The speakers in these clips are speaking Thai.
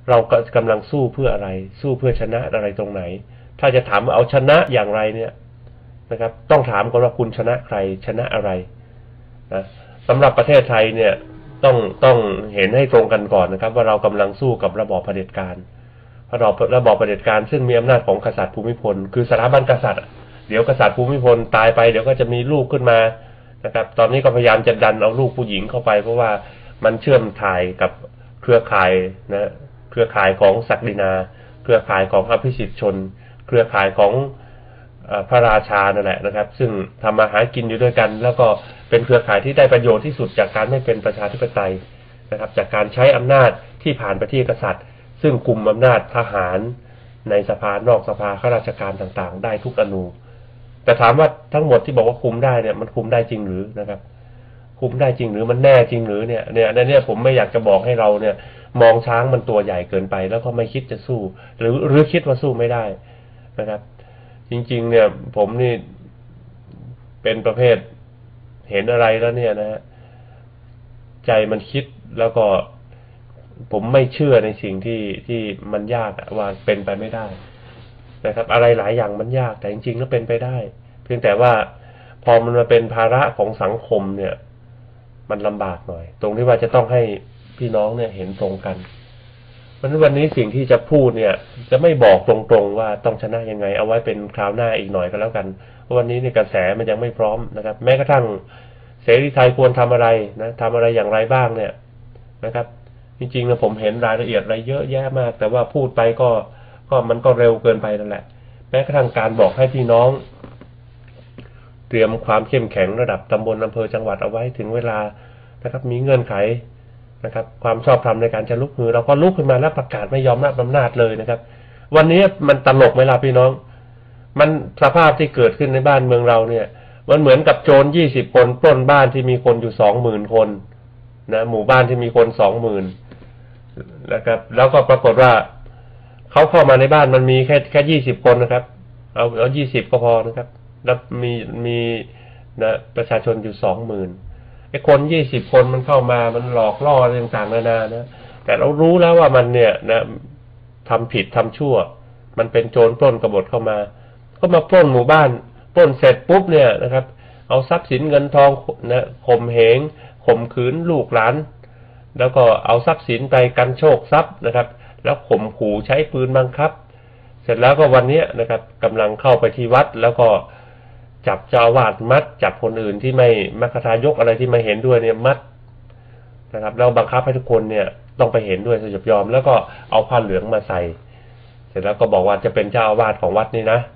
เรากำลังสู้เพื่ออะไรสู้เพื่อชนะอะไรตรงไหนถ้าจะถามเอาชนะอย่างไรเนี่ยนะครับต้องถามก่อนว่าคุณชนะใครชนะอะไรนะสำหรับประเทศไทยเนี่ยต้องเห็นให้ตรงกันก่อนนะครับว่าเรากำลังสู้กับระบอบเผด็จการระบอบเผด็จการซึ่งมีอำนาจของกษัตริย์ภูมิพลคือสถาบันกษัตริย์เดี๋ยวกษัตริย์ภูมิพลตายไปเดี๋ยวก็จะมีลูกขึ้นมานะครับตอนนี้ก็พยายามจะดันเอาลูกผู้หญิงเข้าไปเพราะว่ามันเชื่อมถ่ายกับเครือข่ายนะเครือข่ายของศักดินาเครือข่ายของอภิสิทธิชนเครือข่ายของพระราชานั่นแหละนะครับซึ่งทำมาหากินอยู่ด้วยกันแล้วก็เป็นเครือข่ายที่ได้ประโยชน์ที่สุดจากการไม่เป็นประชาธิปไตยนะครับจากการใช้อำนาจที่ผ่านไปที่กษัตริย์ซึ่งกุมอำนาจทหารในสภานอกสภาข้าราชการต่างๆได้ทุกอนูแต่ถามว่าทั้งหมดที่บอกว่าคุมได้เนี่ยมันคุมได้จริงหรือนะครับคุมได้จริงหรือมันแน่จริงหรือเนี่ยผมไม่อยากจะบอกให้เราเนี่ยมองช้างมันตัวใหญ่เกินไปแล้วก็ไม่คิดจะสู้หรือคิดว่าสู้ไม่ได้นะครับจริงๆเนี่ยผมนี่เป็นประเภทเห็นอะไรแล้วเนี่ยนะฮะใจมันคิดแล้วก็ผมไม่เชื่อในสิ่งที่มันยากว่าเป็นไปไม่ได้นะครับอะไรหลายอย่างมันยากแต่จริงๆแล้วเป็นไปได้เพียงแต่ว่าพอมันมาเป็นภาระของสังคมเนี่ยมันลำบากหน่อยตรงที่ว่าจะต้องให้พี่น้องเนี่ยเห็นตรงกันเพราะฉะนั้นวันนี้สิ่งที่จะพูดเนี่ยจะไม่บอกตรงๆว่าต้องชนะยังไงเอาไว้เป็นคราวหน้าอีกหน่อยก็แล้วกันเพราะวันนี้เนี่ยกระแสมันยังไม่พร้อมนะครับแม้กระทั่งเสรีไทยควรทำอะไรนะทำอะไรอย่างไรบ้างเนี่ยนะครับจริงๆนะผมเห็นรายละเอียดอะไรเยอะแยะมากแต่ว่าพูดไปก็มันก็เร็วเกินไปนั่นแหละแม้กระทั่งการบอกให้พี่น้องเตรียมความเข้มแข็งระดับตำบลอำเภอจังหวัดเอาไว้ถึงเวลานะครับมีเงื่อนไขนะครับความชอบธรรมในการจะลุกมือเราก็ลุกขึ้นมาแล้วประกาศไม่ยอมรับอำนาจเลยนะครับวันนี้มันตลกไหมล่ะพี่น้องมันสภาพที่เกิดขึ้นในบ้านเมืองเราเนี่ยมันเหมือนกับโจร20 คนปล้นบ้านที่มีคนอยู่20,000 คนนะหมู่บ้านที่มีคน 20,000นะครับแล้วก็ปรากฏว่าเขาเข้ามาในบ้านมันมีแค่20 คนนะครับเอา20ก็พอนะครับแล้วมีนะประชาชนอยู่20,000ไอ้คน20 คนมันเข้ามามันหลอกล่ออะไรต่างๆนานานะแต่เรารู้แล้วว่ามันเนี่ยนะทำผิดทำชั่วมันเป็นโจรปล้นกบฏเข้ามาก็มาปล้นหมู่บ้านปล้นเสร็จปุ๊บเนี่ยนะครับเอาทรัพย์สินเงินทองนะข่มเหงข่มขืนลูกหลานแล้วก็เอาทรัพย์สินไปกันโชคทรัพย์นะครับแล้วข่มขู่ใช้ปืนบังคับเสร็จแล้วก็วันนี้นะครับกำลังเข้าไปที่วัดแล้วก็จับเจ้าอาวาสมัดจับคนอื่นที่ไม่มัคคทายกอะไรที่ไม่เห็นด้วยเนี่ยมัดนะครับแล้วบังคับให้ทุกคนเนี่ยต้องไปเห็นด้วยสยบยอมแล้วก็เอาผ้าเหลืองมาใส่เสร็จแล้วก็บอกว่าจะเป็นเจ้าอาวาสของวัดนี้นะ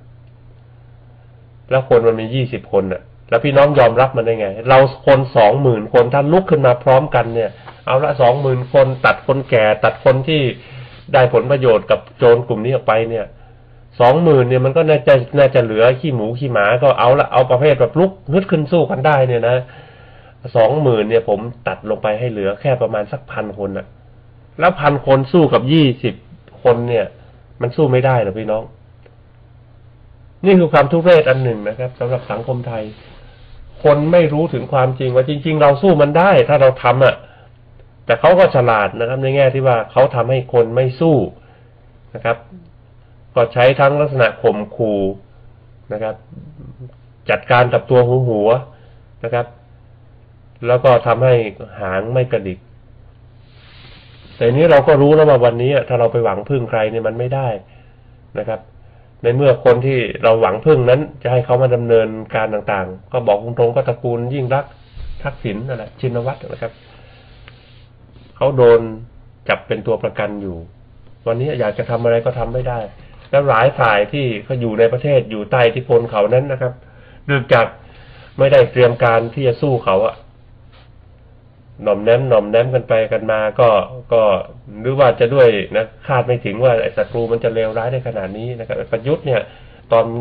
แล้วคนมันมี20 คนน่ะแล้วพี่น้องยอมรับมันได้ไงเราคน20,000 คนถ้าลุกขึ้นมาพร้อมกันเนี่ยเอาละ20,000 คนตัดคนแก่ตัดคนที่ได้ผลประโยชน์กับโจรกลุ่มนี้ออกไปเนี่ย20,000เนี่ยมันก็น่าจะเหลือขี้หมูขี้หมาก็เอาละเอาประเภทแบบลุกฮึดขึ้นสู้กันได้เนี่ยนะ20,000เนี่ยผมตัดลงไปให้เหลือแค่ประมาณสัก1,000 คนน่ะแล้ว1,000 คนสู้กับ20 คนเนี่ยมันสู้ไม่ได้หรอพี่น้องนี่คือความทุเรศอันหนึ่งนะครับสำหรับสังคมไทยคนไม่รู้ถึงความจริงว่าจริงๆเราสู้มันได้ถ้าเราทำอ่ะแต่เขาก็ฉลาดนะครับในแง่ที่ว่าเขาทำให้คนไม่สู้นะครับก็ใช้ทั้งลักษณะข่มขู่นะครับจัดการกับตัวหัวนะครับแล้วก็ทำให้หางไม่กระดิกแต่นี้เราก็รู้แล้วว่าวันนี้ถ้าเราไปหวังพึ่งใครเนี่ยมันไม่ได้นะครับในเมื่อคนที่เราหวังพึ่งนั้นจะให้เขามาดำเนินการต่างๆก็บอกตรงๆก็ตระกูลยิ่งรักษณ์ทักษิณนั่นแหละชินวัตรนะครับเขาโดนจับเป็นตัวประกันอยู่วันนี้อยากจะทำอะไรก็ทำไม่ได้แล้วหลายฝ่ายที่เขาอยู่ในประเทศอยู่ใต้อิทธิพลเขานั้นนะครับเนื่องจากไม่ได้เตรียมการที่จะสู้เขาอะหน่อมแนมกันไปกันมาก็หรือว่าจะด้วยนะคาดไม่ถึงว่าไอ้ศัตรูมันจะเลวร้ายได้ขนาดนี้นะครับประยุทธ์เนี่ยตอน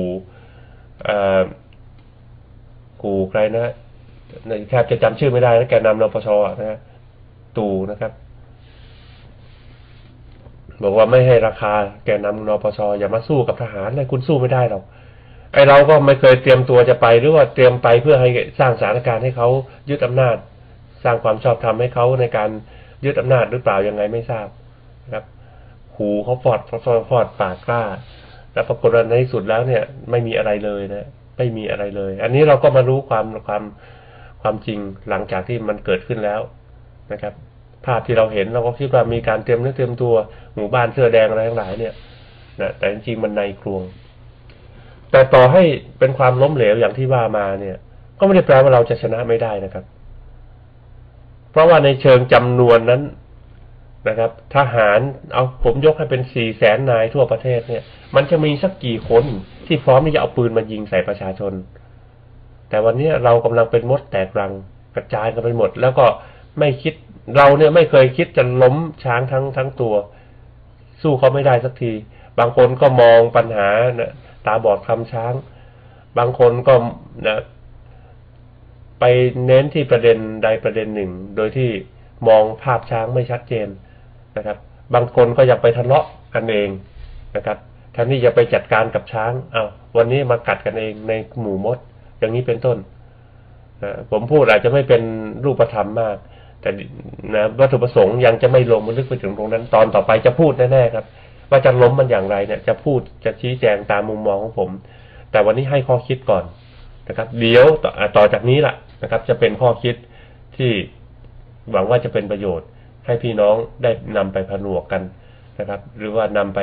ขู่ใครนะแทบจะจำชื่อไม่ได้แล้วแกนำนปช.นะตู่นะครับบอกว่าไม่ให้ราคาแกนำนปช.อย่ามาสู้กับทหารเลยคุณสู้ไม่ได้หรอกไอ้เราก็ไม่เคยเตรียมตัวจะไปหรือว่าเตรียมไปเพื่อให้สร้างสถานการณ์ให้เขายึดอำนาจสร้างความชอบธรรมให้เขาในการยึดอำนาจหรือเปล่ายังไงไม่ทราบนะครับหูเขาฟอดปากกล้าแล้วปรากฏว่าในที่สุดแล้วเนี่ยไม่มีอะไรเลยนะไม่มีอะไรเลย อันนี้เราก็มารู้ความจริงหลังจากที่มันเกิดขึ้นแล้วนะครับภาพที่เราเห็นเราก็คิดว่ามีการเตรียมเนื้อเตรียมตัวหมู่บ้านเสื้อแดงอะไรทั้งหลายเนี่ยนะแต่จริงๆมันในกลวงแต่ต่อให้เป็นความล้มเหลวอย่างที่ว่ามาเนี่ยก็ไม่ได้แปลว่าเราจะชนะไม่ได้นะครับเพราะว่าในเชิงจำนวนนั้นนะครับทหารเอาผมยกให้เป็น400,000 นายทั่วประเทศเนี่ยมันจะมีสักกี่คนที่พร้อมที่จะเอาปืนมายิงใส่ประชาชนแต่วันนี้เรากำลังเป็นมดแตกรังกระจายกันไปหมดแล้วก็ไม่คิดเราเนี่ยไม่เคยคิดจะล้มช้างทั้งตัวสู้เขาไม่ได้สักทีบางคนก็มองปัญหานะตาบอดคำช้างบางคนก็นะไปเน้นที่ประเด็นใดประเด็นหนึ่งโดยที่มองภาพช้างไม่ชัดเจนนะครับบางคนก็อยากไปทะเลาะกันเองนะครับแทนที่จะไปจัดการกับช้างวันนี้มากัดกันเองในหมู่มดอย่างนี้เป็นต้นผมพูดอาจจะไม่เป็นรูปธรรมมากแต่นะวัตถุประสงค์ยังจะไม่ลงลึกไปถึงตรงนั้นตอนต่อไปจะพูดแน่ๆครับว่าจะล้มมันอย่างไรเนี่ยจะพูดจะชี้แจงตามมุมมองของผมแต่วันนี้ให้ข้อคิดก่อนนะครับเดี๋ยวต่อจากนี้ล่ะนะครับจะเป็นข้อคิดที่หวังว่าจะเป็นประโยชน์ให้พี่น้องได้นำไปผนวกกันนะครับหรือว่านำไป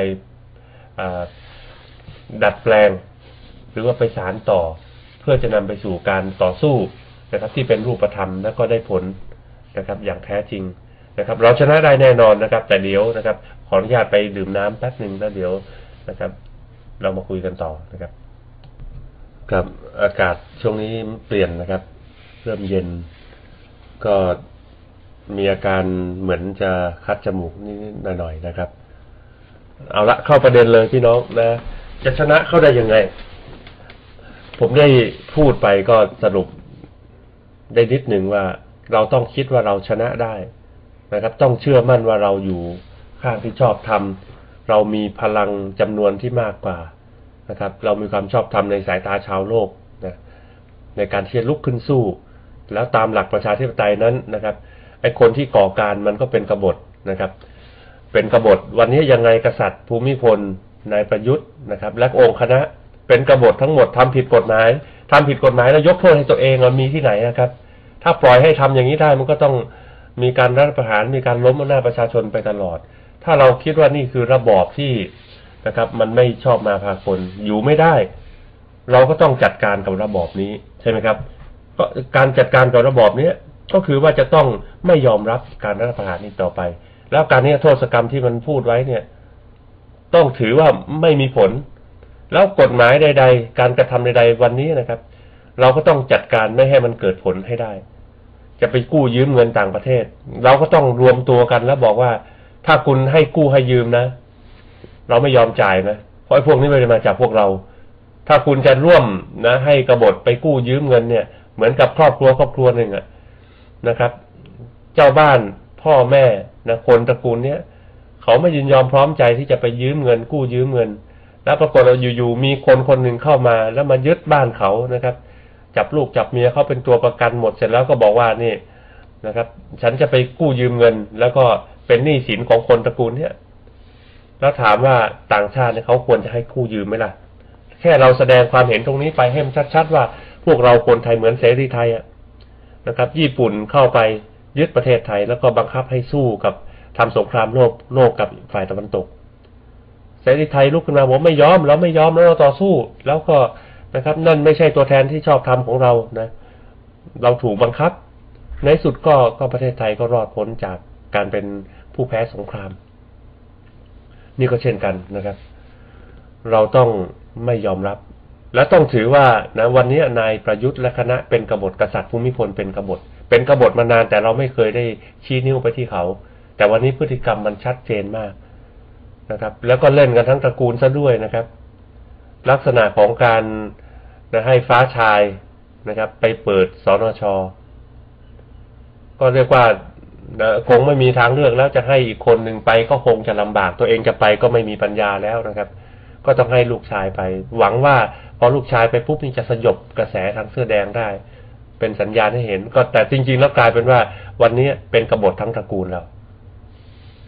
ดัดแปลงหรือว่าไปสานต่อเพื่อจะนำไปสู่การต่อสู้นะครับที่เป็นรูปธรรมและก็ได้ผลนะครับอย่างแท้จริงนะครับเราชนะได้แน่นอนนะครับแต่เดี๋ยวนะครับขออนุญาตไปดื่มน้ำแป๊บหนึ่งแล้วเดี๋ยวนะครับเรามาคุยกันต่อนะครับครับอากาศช่วงนี้เปลี่ยนนะครับเริ่มเย็นก็มีอาการเหมือนจะคัดจมูกนิดหน่อยๆนะครับเอาละเข้าประเด็นเลยพี่น้องนะจะชนะเข้าได้ยังไงผมได้พูดไปก็สรุปได้นิดหนึ่งว่าเราต้องคิดว่าเราชนะได้นะครับต้องเชื่อมั่นว่าเราอยู่ข้างที่ชอบธรรมเรามีพลังจำนวนที่มากกว่านะครับเรามีความชอบธรรมในสายตาชาวโลกนะในการที่จะลุกขึ้นสู้แล้วตามหลักประชาธิปไตยนั้นนะครับไอ้คนที่ก่อการมันก็เป็นกบฏนะครับเป็นกบฏวันนี้ยังไงกษัตริย์ภูมิพลนายประยุทธ์นะครับและองค์คณะเป็นกบฏทั้งหมดทำผิดกฎหมายแล้วยกโทษให้ตัวเองมีที่ไหนนะครับถ้าปล่อยให้ทำอย่างนี้ได้มันก็ต้องมีการรัฐประหารมีการล้มอำนาจประชาชนไปตลอดถ้าเราคิดว่านี่คือระบอบที่นะครับมันไม่ชอบมาพากลอยู่ไม่ได้เราก็ต้องจัดการกับระบอบนี้ใช่ไหมครับก็การจัดการกับระบอบนี้ก็คือว่าจะต้องไม่ยอมรับการรัฐประหารนี้ต่อไปแล้วการนี้โทษกรรมที่มันพูดไว้เนี่ยต้องถือว่าไม่มีผลแล้วกฎหมายใดๆการกระทำใดๆวันนี้นะครับเราก็ต้องจัดการไม่ให้มันเกิดผลให้ได้จะไปกู้ยืมเงินต่างประเทศเราก็ต้องรวมตัวกันแล้วบอกว่าถ้าคุณให้กู้ให้ยืมนะเราไม่ยอมจ่ายนะเพราะไอ้พวกนี้ไม่ได้มาจากพวกเราถ้าคุณจะร่วมนะให้กบฏไปกู้ยืมเงินเนี่ยเหมือนกับครอบครัวหนึ่งนะครับเจ้าบ้านพ่อแม่นะคนตระกูลเนี้ยเขาไม่ยินยอมพร้อมใจที่จะไปยืมเงินกู้ยืมเงินแล้วปรากฏเราอยู่ๆมีคนหนึ่งเข้ามาแล้วมายึดบ้านเขานะครับจับลูกจับเมียเขาเป็นตัวประกันหมดเสร็จแล้วก็บอกว่านี่นะครับฉันจะไปกู้ยืมเงินแล้วก็เป็นหนี้สินของคนตระกูลเนี้ยแล้วถามว่าต่างชาติเนี่ยเขาควรจะให้กู้ยืมไหมล่ะแค่เราแสดงความเห็นตรงนี้ไปให้มันชัดๆว่าพวกเราคนไทยเหมือนเสรีไทยนะครับญี่ปุ่นเข้าไปยึดประเทศไทยแล้วก็บังคับให้สู้กับทำสงครามโลกกับฝ่ายตะวันตกเสรีไทยลุกขึ้นมาผมไม่ยอมเราต่อสู้แล้วก็นะครับนั่นไม่ใช่ตัวแทนที่ชอบธรรมของเรานะเราถูกบังคับในสุดก็ประเทศไทยก็รอดพ้นจากการเป็นผู้แพ้สงครามนี่ก็เช่นกันนะครับเราต้องไม่ยอมรับและต้องถือว่านะวันนี้นายประยุทธ์และคณะเป็นกบฏกษัตริย์ภูมิพลเป็นกบฏมานานแต่เราไม่เคยได้ชี้นิ้วไปที่เขาแต่วันนี้พฤติกรรมมันชัดเจนมากนะครับแล้วก็เล่นกันทั้งตระกูลซะด้วยนะครับลักษณะของการให้ฟ้าชายนะครับไปเปิดสนช.ก็เรียกว่าคงไม่มีทางเลือกแล้วจะให้อีกคนหนึ่งไปก็คงจะลำบากตัวเองจะไปก็ไม่มีปัญญาแล้วนะครับก็ต้องให้ลูกชายไปหวังว่าพอลูกชายไปปุ๊บนี่จะสยบกระแสทางเสื้อแดงได้เป็นสัญญาณให้เห็นก็แต่จริงๆแล้วกลายเป็นว่าวันนี้เป็นกบฏทั้งตระกูลแล้ว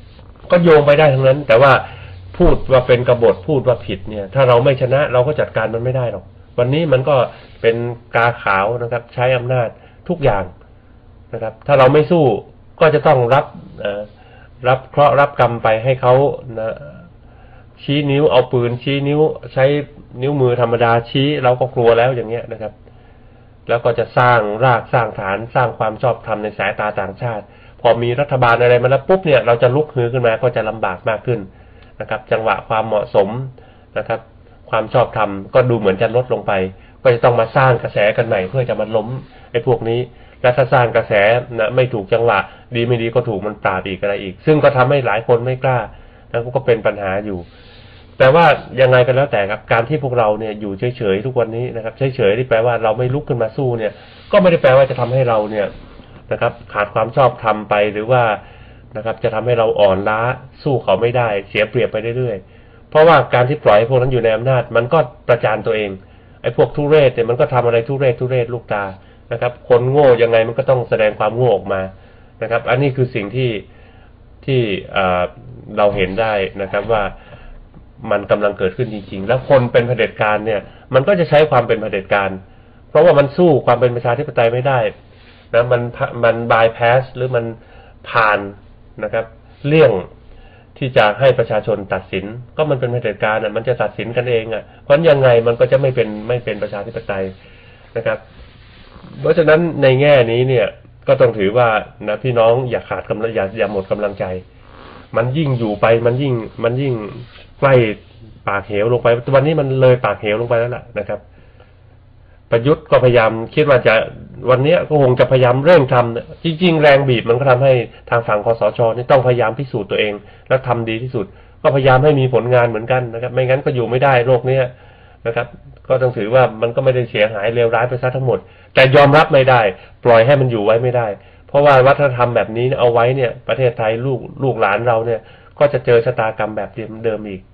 ก็โยงไปได้ทั้งนั้น แต่ว่าพูดว่าเป็นกบฏพูดว่าผิดเนี่ยถ้าเราไม่ชนะเราก็จัดการมันไม่ได้หรอกวันนี้มันก็เป็นกาขาวนะครับใช้อำนาจทุกอย่างนะครับถ้าเราไม่สู้ก็จะต้องรับเคราะห์รับกรรมไปให้เขานะชี้นิ้วเอาปืนชี้นิ้วใช้นิ้วมือธรรมดาชี้เราก็กลัวแล้วอย่างเงี้ยนะครับแล้วก็จะสร้างรากสร้างฐานสร้างความชอบธรรมในสายตาต่างชาติพอมีรัฐบาลอะไรมาแล้วปุ๊บเนี่ยเราจะลุกฮือขึ้นมาก็จะลำบากมากขึ้นนะครับจังหวะความเหมาะสมนะครับความชอบธรรมก็ดูเหมือนจะลดลงไปก็จะต้องมาสร้างกระแสกันใหม่เพื่อจะมาล้มไอ้พวกนี้และถ้าสร้างกระแสนะไม่ถูกจังหวะดีไม่ดีก็ถูกมันปราบอีกอะไรอีกซึ่งก็ทำให้หลายคนไม่กล้าแล้วก็เป็นปัญหาอยู่แต่ว่ายังไงกันแล้วแต่ครับการที่พวกเราเนี่ยอยู่เฉยๆทุกวันนี้นะครับเฉยๆที่แปลว่าเราไม่ลุกขึ้นมาสู้เนี่ยก็ไม่ได้แปลว่าจะทำให้เราเนี่ยนะครับขาดความชอบธรรมไปหรือว่านะครับจะทำให้เราอ่อนล้าสู้เขาไม่ได้เสียเปรียบไปเรื่อยๆเพราะว่าการที่ปล่อยให้พวกนั้นอยู่ในอำนาจมันก็ประจานตัวเองไอ้พวกทุเรศเนี่ยมันก็ทำอะไรทุเรศลูกตานะครับคนโง่ยังไงมันก็ต้องแสดงความโง่ออกมานะครับอันนี้คือสิ่งที่เราเห็นได้นะครับว่ามันกำลังเกิดขึ้นจริงๆแล้วคนเป็นเผด็จการเนี่ยมันก็จะใช้ความเป็นเผด็จการเพราะว่ามันสู้ความเป็นประชาธิปไตยไม่ได้นะมันบายพาสหรือมันผ่านนะครับเลี่ยงที่จะให้ประชาชนตัดสินก็มันเป็นเผด็จการมันจะตัดสินกันเองเพราะยังไงมันก็จะไม่เป็นประชาธิปไตยนะครับเพราะฉะนั้นในแง่นี้เนี่ยก็ต้องถือว่านะพี่น้องอย่าขาดกำลังอย่าหมดกำลังใจมันยิ่งอยู่ไปมันยิ่งใกล้ปากเหวลงไปวันนี้มันเลยปากเหวลงไปแล้วล่ะนะครับประยุทธ์ก็พยายามคิดว่าจะวันนี้ก็คงจะพยายามเร่งทำจริงๆแรงบีบมันก็ทำให้ทางฝั่งคสช.นี่ต้องพยายามพิสูจน์ตัวเองและทำดีที่สุดก็พยายามให้มีผลงานเหมือนกันนะครับไม่งั้นก็อยู่ไม่ได้โลกนี้นะครับก็ต้องถือว่ามันก็ไม่ได้เสียหายเลวร้ายไปซะทั้งหมดแต่ยอมรับไม่ได้ปล่อยให้มันอยู่ไว้ไม่ได้เพราะว่าวัฒนธรรมแบบนี้เอาไว้เนี่ยประเทศไทยลูกหลานเราเนี่ยก็จะเจอชะตากรรมแบบเดิมอีก